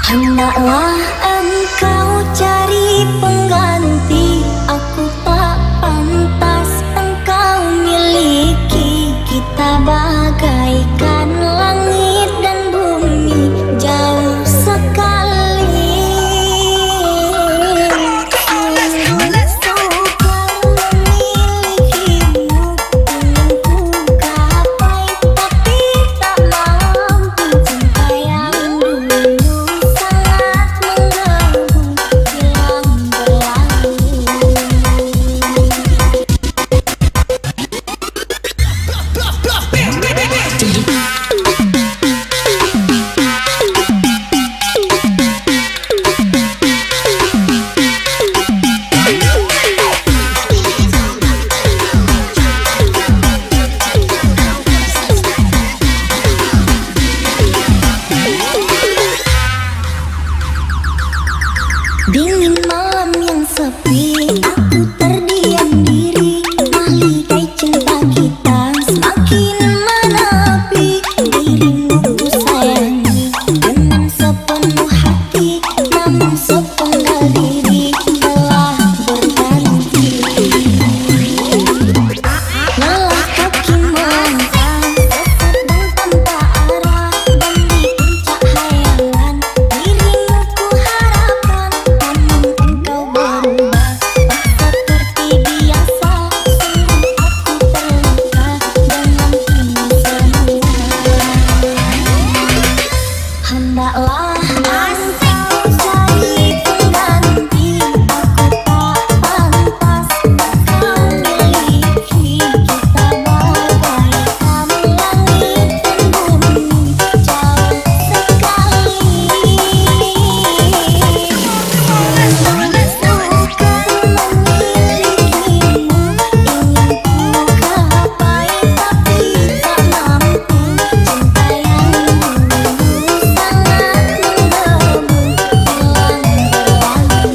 Hendaklah engkau cari pengganti, aku tak pantas engkau miliki. Kita bagaikan langit dan bumi, jauh sekali. Sungguh sukar memilikimu, ingin ku gapai tapi tak mampu. Cinta yang dulu sangat mengganggu, hilang berlalu. Dingin malam yang sepi, aku terdiam diri, melihat cinta kita semakin menepi. Dirimu ku sayangi dengan sepenuh hati, namun sepenggal diri telah berganti. Lelah kaki melangkah, sesat dan tanpa arah, dan di puncak hayalan dirimu ku harapkan. Namun engkau berubah, tak seperti biasa. Sungguh aku terluka dengan ini semua. Hendaklah engkau cari pengganti, aku tak pantas engkau miliki. Kita bagaikan langit dan bumi, jauh sekali. Sungguh sukar memilikimu, ingin ku gapai tapi tak mampu. Cinta yang dulu sangat menggebu, hilang berlalu.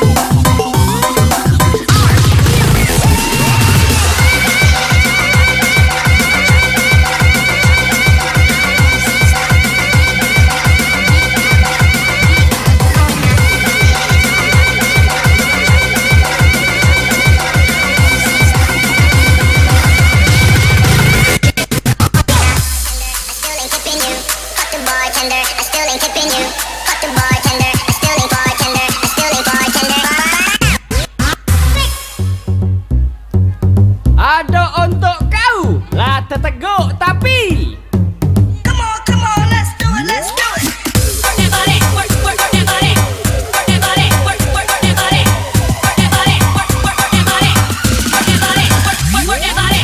Ada untuk kau lah terteguk tapi Come on, let's do it, let's do it. Work that body, work that body, work that body, work that body, work that body, work that body, work that body, work that body.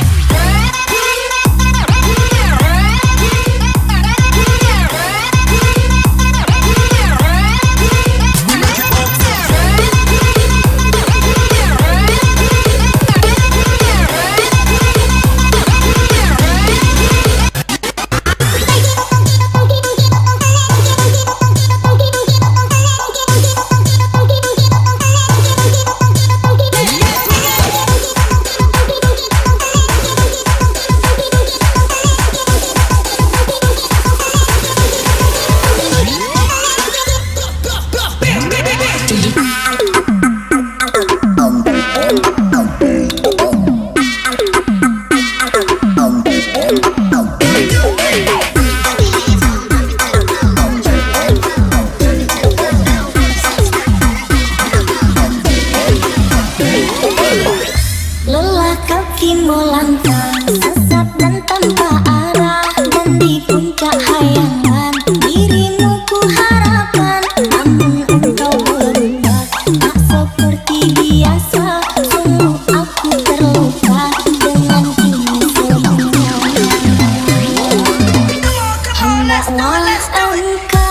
Lelah kaki melangkah, sesat dan tanpa arah, dan di puncak hayalan dirimu ku harapkan. Namun engkau berubah, tak seperti biasa. Sungguh aku terluka dengan ini semua. Hendaklah engkau